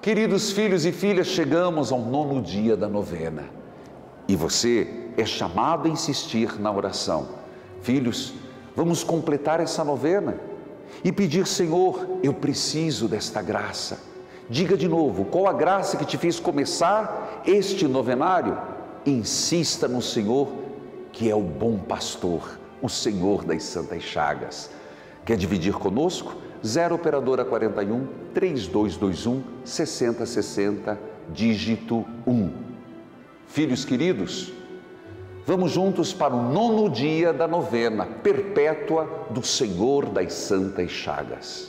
Queridos filhos e filhas, chegamos ao 9º dia da novena e você é chamado a insistir na oração. Filhos, vamos completar essa novena e pedir: Senhor, eu preciso desta graça. Diga de novo, qual a graça que te fez começar este novenário? Insista no Senhor, que é o bom pastor, o Senhor das Santas Chagas. Quer dividir conosco? 0 operadora 41 3221 6060, dígito 1. Filhos queridos, vamos juntos para o 9º dia da novena perpétua do Senhor das Santas Chagas.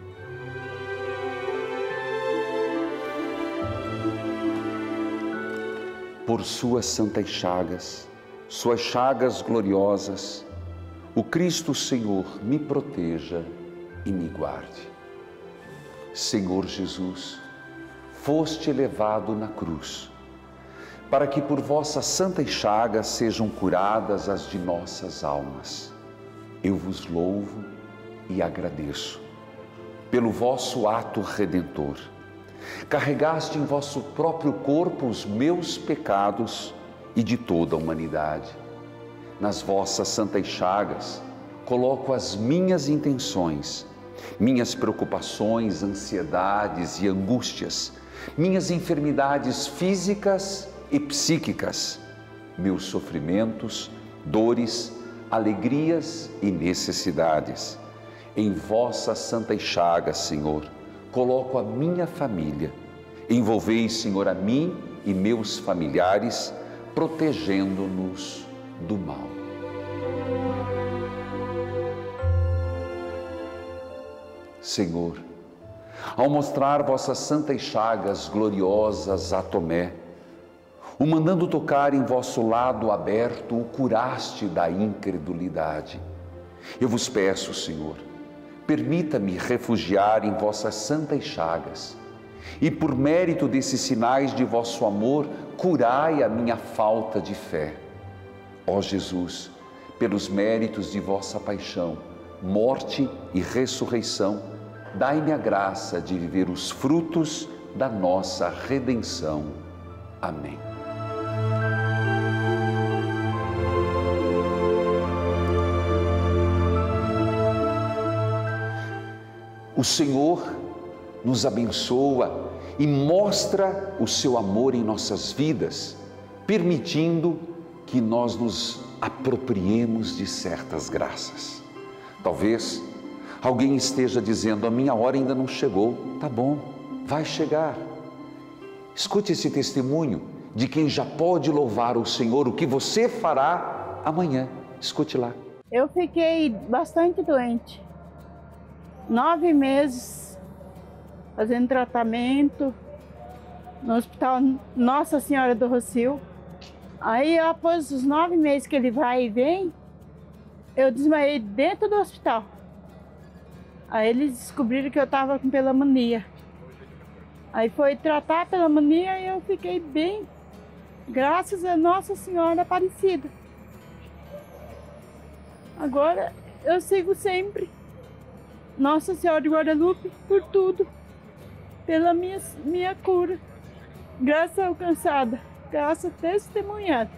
Por suas santas chagas, suas chagas gloriosas, o Cristo Senhor me proteja e me guarde. Senhor Jesus, foste levado na cruz, para que por vossas santas chagas sejam curadas as de nossas almas. Eu vos louvo e agradeço pelo vosso ato redentor. Carregaste em vosso próprio corpo os meus pecados e de toda a humanidade. Nas vossas santas chagas coloco as minhas intenções, minhas preocupações, ansiedades e angústias, minhas enfermidades físicas e psíquicas, meus sofrimentos, dores, alegrias e necessidades. Em vossas santas chagas, Senhor, coloco a minha família. Envolvei, Senhor, a mim e meus familiares, protegendo-nos do mal. Senhor, ao mostrar vossas santas chagas gloriosas a Tomé, o mandando tocar em vosso lado aberto, o curaste da incredulidade. Eu vos peço, Senhor, permita-me refugiar em vossas santas chagas e, por mérito desses sinais de vosso amor, curai a minha falta de fé. Ó Jesus, pelos méritos de vossa paixão, morte e ressurreição, dai-me a graça de viver os frutos da nossa redenção. Amém. O Senhor nos abençoa e mostra o seu amor em nossas vidas, permitindo que nós nos apropriemos de certas graças. Talvez alguém esteja dizendo: a minha hora ainda não chegou. Tá bom, vai chegar. Escute esse testemunho de quem já pode louvar o Senhor, o que você fará amanhã. Escute lá. Eu fiquei bastante doente. 9 meses fazendo tratamento no Hospital Nossa Senhora do Rossio. Aí, após os 9 meses que ele vai e vem, eu desmaiei dentro do hospital. Aí eles descobriram que eu estava com pneumonia. Aí foi tratar a pneumonia e eu fiquei bem, graças a Nossa Senhora Aparecida. Agora eu sigo sempre Nossa Senhora de Guadalupe por tudo, pela minha cura. Graça alcançada, graça testemunhada.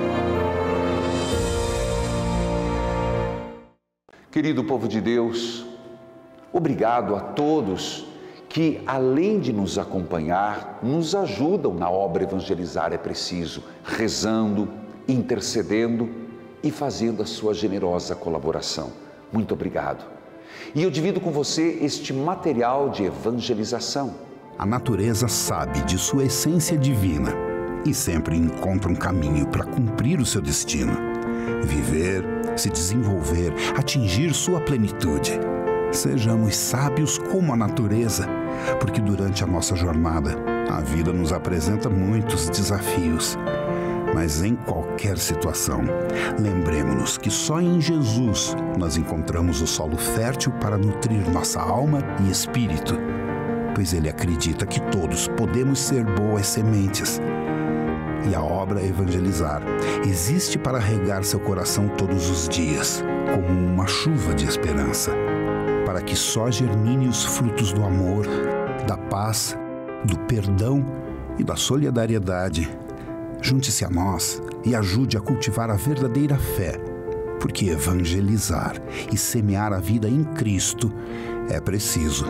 Querido povo de Deus, obrigado a todos que, além de nos acompanhar, nos ajudam na obra Evangelizar é Preciso, rezando, intercedendo e fazendo a sua generosa colaboração. Muito obrigado. E eu divido com você este material de evangelização. A natureza sabe de sua essência divina e sempre encontra um caminho para cumprir o seu destino. Viver, se desenvolver, atingir sua plenitude. Sejamos sábios como a natureza, porque durante a nossa jornada, a vida nos apresenta muitos desafios. Mas em qualquer situação, lembremos-nos que só em Jesus nós encontramos o solo fértil para nutrir nossa alma e espírito, pois Ele acredita que todos podemos ser boas sementes. E a obra Evangelizar existe para regar seu coração todos os dias, como uma chuva de esperança, para que só germine os frutos do amor, da paz, do perdão e da solidariedade. Junte-se a nós e ajude a cultivar a verdadeira fé, porque evangelizar e semear a vida em Cristo é preciso.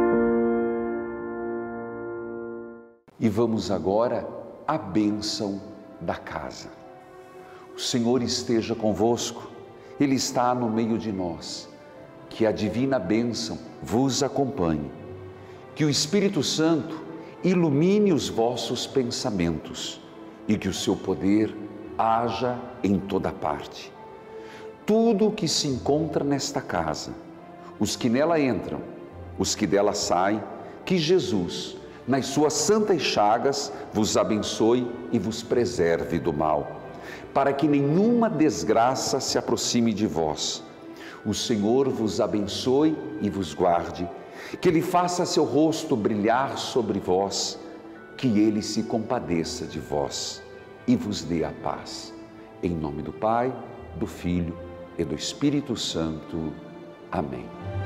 E vamos agora à bênção da casa. O Senhor esteja convosco, Ele está no meio de nós. Que a divina bênção vos acompanhe. Que o Espírito Santo ilumine os vossos pensamentos e que o seu poder haja em toda parte. Tudo o que se encontra nesta casa, os que nela entram, os que dela saem, que Jesus, nas suas santas chagas, vos abençoe e vos preserve do mal, para que nenhuma desgraça se aproxime de vós. O Senhor vos abençoe e vos guarde, que Ele faça seu rosto brilhar sobre vós, que Ele se compadeça de vós e vos dê a paz. Em nome do Pai, do Filho e do Espírito Santo. Amém.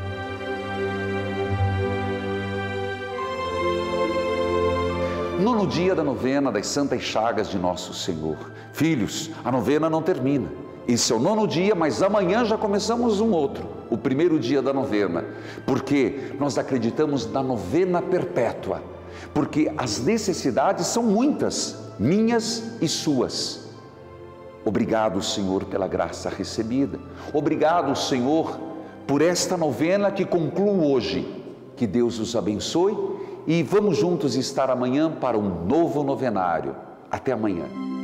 Nono dia da novena das Santas Chagas de Nosso Senhor. Filhos, a novena não termina. Esse é o nono dia, mas amanhã já começamos um outro, o primeiro dia da novena, porque nós acreditamos na novena perpétua, porque as necessidades são muitas, minhas e suas. Obrigado, Senhor, pela graça recebida. Obrigado, Senhor, por esta novena que concluo hoje. Que Deus os abençoe e vamos juntos estar amanhã para um novo novenário. Até amanhã.